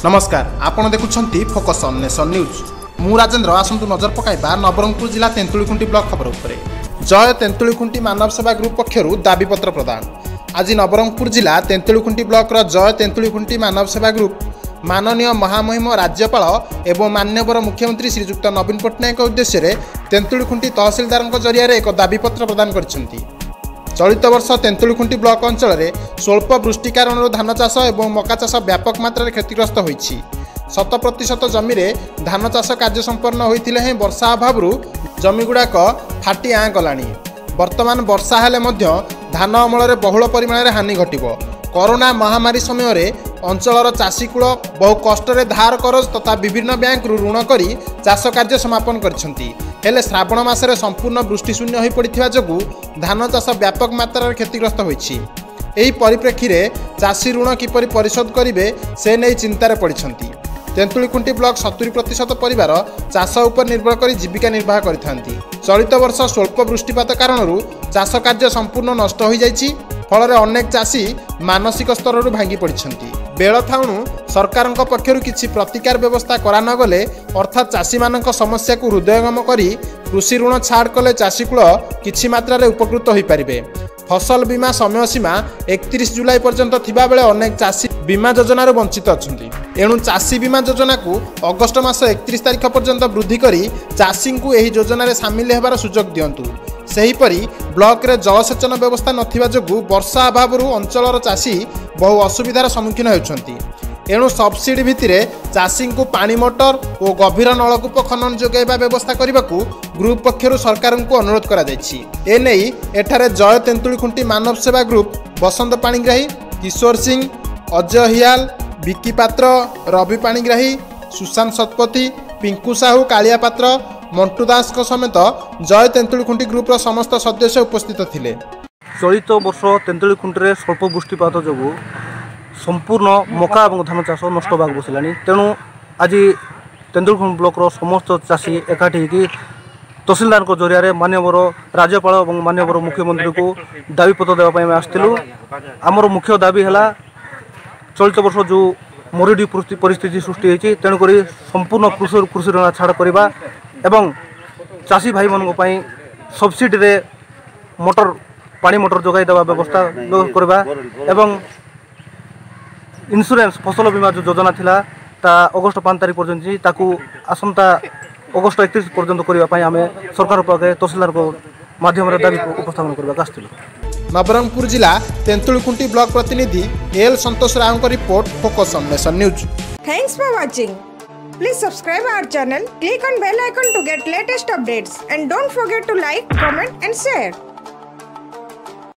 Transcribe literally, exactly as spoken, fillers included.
नमस्कार आपण देखुछंती फोकस ऑन नेशन न्यूज मु राजेंद्र आसंतु नजर पकाइबा नबरंगपुर जिला तेंतुलीखुंटी ब्लॉक खबर उपरे। जय तेंतुलीखुंटी मानव सेवा ग्रुप पक्षरु दाबीपत्र प्रदान। आज नबरंगपुर जिला तेंतुलीखुंटी ब्लॉक रो जय तेंतुलीखुंटी मानव सेवा ग्रुप माननीय महामहिम राज्यपाल एवं मान्यवर मुख्यमंत्री श्रीजुक्त नवीन पट्टनायक उद्देश्य तेंतुलीखुंटी तहसीलदार जरिया एक दाबीपत्र प्रदान करछंती। चलित वर्ष तेंतुलीखुंटी ब्लॉक अंचल में स्वल्प वृष्टि कारण धान चाष और मका चाष व्यापक मात्रा क्षतिग्रस्त होइछि। शत प्रतिशत जमी रे धान चाष कार्य संपन्न होइथिले हें वर्षा अभाव जमी गुड़ाक फाटी आँ गलानी। वर्तमान वर्षा हेले मध्य धान अमलर बहुल परिमाण हानि घटिबो। कोरोना महामारी समय रे अंचलर चाषीकूल बहु कष्ट धार करज तथा विभिन्न बैंक ऋण करी चाष कार्य समापन करछंती। हेले श्रावण मासरे संपूर्ण वृष्टिशून्य हो पड़ता जो धान चाष व्यापक मात्रा क्षतिग्रस्त होइछि। एही परिप्रेक्षी रे चाषी ऋण किपरि परिशोध करिवे से नै चिंतार पड़िछंती। तेंतुलीखुंटी ब्लॉक सत्तरी प्रतिशत परिवार चाष उपर निर्भर करी जीविका निर्वाह करिथांती। चलित वर्ष स्वल्प वृष्टिपात कारणरू चाष कार्य संपूर्ण नष्ट हो जाइछि। फल अनेक चाषी मानसिक स्तर भांगी पड़िछंती। बेल थाउणु सरकार पक्षर किछि प्रतिकार व्यवस्था करा न गले अर्थात चाषी मानक समस्या को हृदयंगम करी कृषि ऋण छाड़ कले चाषीकूल किछि मात्रा रे उपकृत होई परिबे। फसल बीमा समय सीमा एकतीस जुलाई पर्यंत थिबा बेले अनेक चाषी बीमा योजना वंचित अछंती। एणु चाषी बीमा योजना को अगस्ट मास एकतीस तारिख पर्यंत वृद्धि करी चाषी को एही योजना रे शामिल हेबार सुजोग दियंतु। सेहीपरि ब्लॉक रे जलसेचन व्यवस्था नथिबा जोगु वर्षा अभावरू अंचलर चाषी बहु असुविधार सम्मुखीन होउछंती। एणु सब्सिडी भित्तिरे चाषी को पानी मोटर और गभीर नलकूप खनन जोगाइबा व्यवस्था करने को ग्रुप पक्षर सरकार को अनुरोध करा जायछि। एने एठारे जय तेंतुलीखुंटी मानव सेवा ग्रुप बसंत पाणीग्राही, किशोर सिंह, अजय हियाल, विकी पात्र, रवि पाणीग्राही, सुशांत शतपथी, पिंकू साहू, कालिया पात्र, मंटू दास समेत जय तेंतुलीखुंटी ग्रुप समस्त सदस्य उपस्थित थिले। चलित वर्ष तेंतुलीखुंटी स्वल्प वृष्टिपात जो संपूर्ण मका और धान चाष नष्ट होगा बसला। तेणु आज तेंतुलीखुंटी ब्लॉक समस्त चाषी एकाठी होकर तहसीलदार जरिया मान्यवर राज्यपाल और मान्यवर मुख्यमंत्री को दाबीपत्र देवाई आसलु। आमर मुख्य दाबी है चलित वर्ष जो मरुडी परिस्थिति सृष्टि होती तेणुक संपूर्ण कृषि कृषि ऋण छाड़ करवा एवं चाषी भाई मान सब्सिडी रे मोटर पानी मोटर जोगाई देवा व्यवस्था करवा एवं इन्शुरेंस फसल बीमा जो योजना थिला ता अगस्ट पाँच तारीख पर्यंत ताकू आसंता अगस्ट एकतीस पर्यंत करने आम सरकार पाखे तहसीलदार को माध्यम दाबी उपस्थापन करने आसलु। नबरंगपुर जिला तेंतुलीखुंटी ब्लॉक प्रतिनिधि एल संतोष राव का report focus on nation news. Thanks for watching. Please subscribe our channel, click on bell icon to get latest updates and don't forget to like, comment and share.